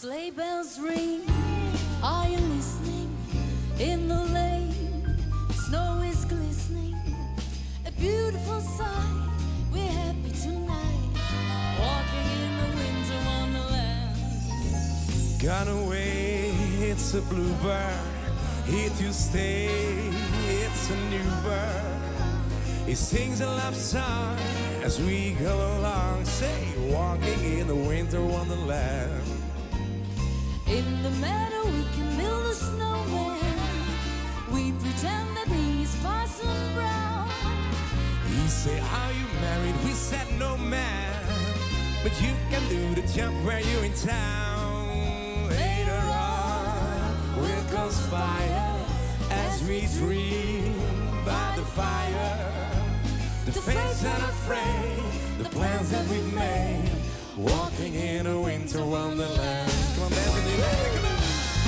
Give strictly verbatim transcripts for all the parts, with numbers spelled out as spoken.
Sleigh bells ring, are you listening? In the lane, snow is glistening. A beautiful sight, we're happy tonight, walking in the winter wonderland. Gone away, it's a bluebird, here to stay, it's a new bird. He sings a love song as we go along, say, walking in the winter wonderland. In the meadow we can build a snowman. We pretend that he's Parson Brown. He say, are you married? We said, no man, but you can do the jump where you're in town. Later on we'll conspire as we dream by the fire. The fates unafraid, the plans that we've made, walking in a winter wonderland. Come on, dance with me, baby, come on.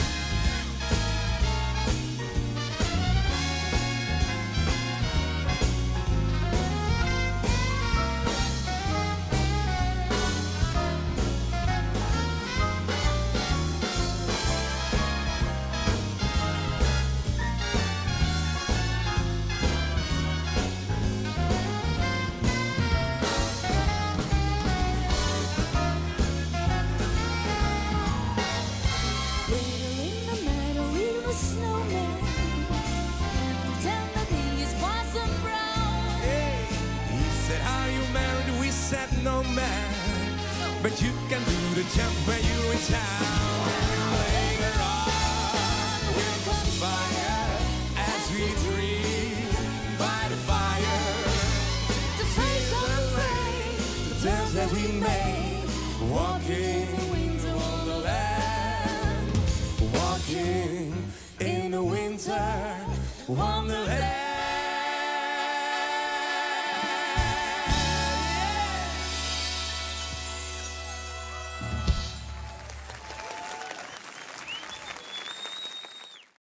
Said no man, but you can do the jump where you're in town. Later on we'll conspire as we dream by the fire. The face unafraid, the dance that we made, walking in the winter wonderland, walking in the winter wonderland.